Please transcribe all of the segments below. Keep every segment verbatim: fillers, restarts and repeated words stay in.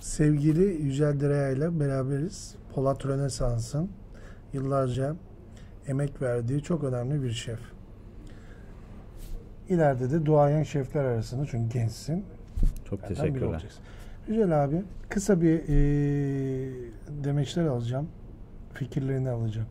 Sevgili Yücel Dereya ile beraberiz. Polat Rönesans'ın yıllarca emek verdiği çok önemli bir şef. İleride de duayen şefler arasında, çünkü gençsin. Çok Zaten teşekkürler. Yücel abi, kısa bir e, demeçler alacağım. Fikirlerini alacağım.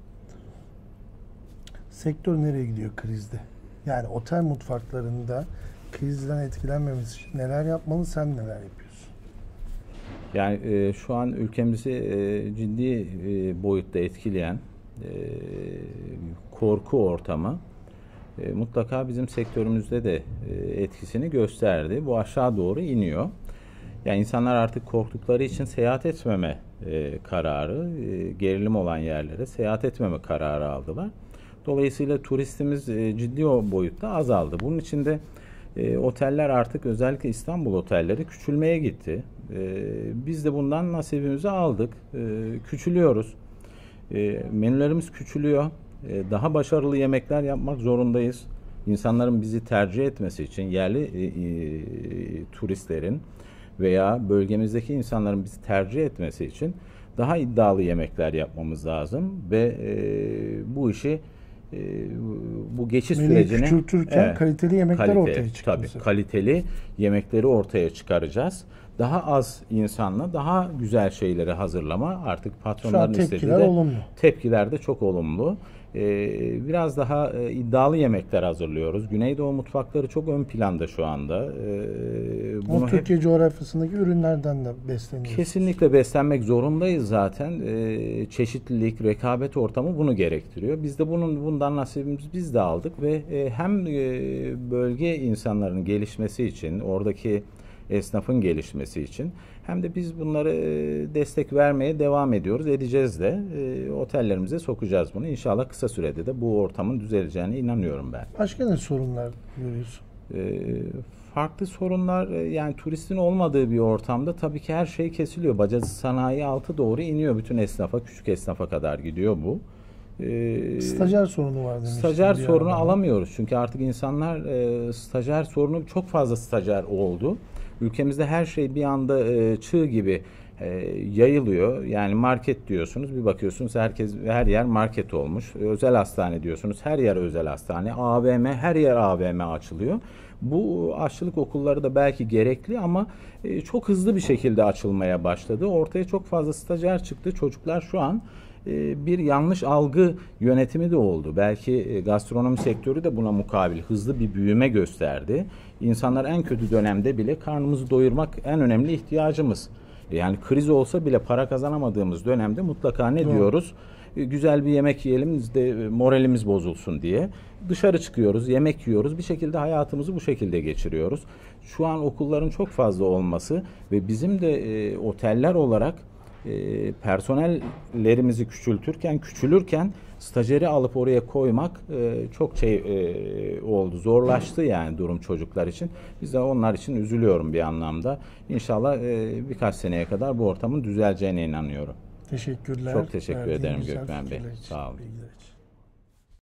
Sektör nereye gidiyor krizde? Yani otel mutfaklarında krizden etkilenmemesi için neler yapmalı, sen neler yapıyorsun? Yani e, şu an ülkemizi e, ciddi e, boyutta etkileyen e, korku ortamı e, mutlaka bizim sektörümüzde de e, etkisini gösterdi. Bu aşağı doğru iniyor. Yani insanlar artık korktukları için seyahat etmeme e, kararı, e, gerilim olan yerlere seyahat etmeme kararı aldılar. Dolayısıyla turistimiz e, ciddi o boyutta azaldı. Bunun için de e, oteller artık, özellikle İstanbul otelleri küçülmeye gitti. E, biz de bundan nasibimizi aldık. E, küçülüyoruz. E, menülerimiz küçülüyor. E, daha başarılı yemekler yapmak zorundayız. İnsanların bizi tercih etmesi için, yerli e, e, turistlerin veya bölgemizdeki insanların bizi tercih etmesi için daha iddialı yemekler yapmamız lazım ve e, bu işi e, bu geçiş Menüyü sürecini küçültürken evet, kaliteli yemekler kalite, ortaya çıkıyor. Tabii, kaliteli yemekleri ortaya çıkaracağız. Daha az insanla daha güzel şeyleri hazırlama artık patronların istediği tepkiler de. olumlu. Tepkiler de çok olumlu. Ee, biraz daha e, iddialı yemekler hazırlıyoruz. Güneydoğu mutfakları çok ön planda şu anda. Ee, O bunu Türkiye hep coğrafyasındaki ürünlerden de besleniyoruz. kesinlikle beslenmek zorundayız zaten. Ee, çeşitlilik, rekabet ortamı bunu gerektiriyor. Biz de bunun bundan nasibimizi biz de aldık ve e, hem e, bölge insanların gelişmesi için, oradaki esnafın gelişmesi için hem de biz bunları destek vermeye devam ediyoruz. Edeceğiz de. E, otellerimize sokacağız bunu. İnşallah kısa sürede de bu ortamın düzeleceğine inanıyorum ben. Başka ne sorunlar görüyorsun? E, farklı sorunlar, yani turistin olmadığı bir ortamda tabii ki her şey kesiliyor. Bacası sanayi altı doğru iniyor. Bütün esnafa, küçük esnafa kadar gidiyor bu. E, stajyer sorunu var demiştim. Stajyer sorunu arada alamıyoruz. Çünkü artık insanlar e, stajyer sorunu, çok fazla stajyer oldu. Ülkemizde her şey bir anda e, çığ gibi e, yayılıyor. Yani market diyorsunuz, bir bakıyorsunuz herkes, her yer market olmuş. Özel hastane diyorsunuz, her yer özel hastane. A V M, her yer A V M açılıyor. Bu aşçılık okulları da belki gerekli ama e, çok hızlı bir şekilde açılmaya başladı. Ortaya çok fazla stajyer çıktı. Çocuklar şu an bir yanlış algı yönetimi de oldu. Belki gastronomi sektörü de buna mukabil hızlı bir büyüme gösterdi. İnsanlar en kötü dönemde bile karnımızı doyurmak en önemli ihtiyacımız. Yani kriz olsa bile para kazanamadığımız dönemde mutlaka ne Doğru. diyoruz? Güzel bir yemek yiyelim de moralimiz bozulsun diye. Dışarı çıkıyoruz, yemek yiyoruz. Bir şekilde hayatımızı bu şekilde geçiriyoruz. Şu an okulların çok fazla olması ve bizim de e, oteller olarak E, personellerimizi küçültürken, küçülürken stajyeri alıp oraya koymak e, çok şey e, oldu. Zorlaştı yani durum çocuklar için. Biz de onlar için üzülüyorum bir anlamda. İnşallah e, birkaç seneye kadar bu ortamın düzeleceğine inanıyorum. Teşekkürler. Çok teşekkür Verdiğin ederim güzel Gökmen Bey. fikirler için, Sağ olun. bilgiler için.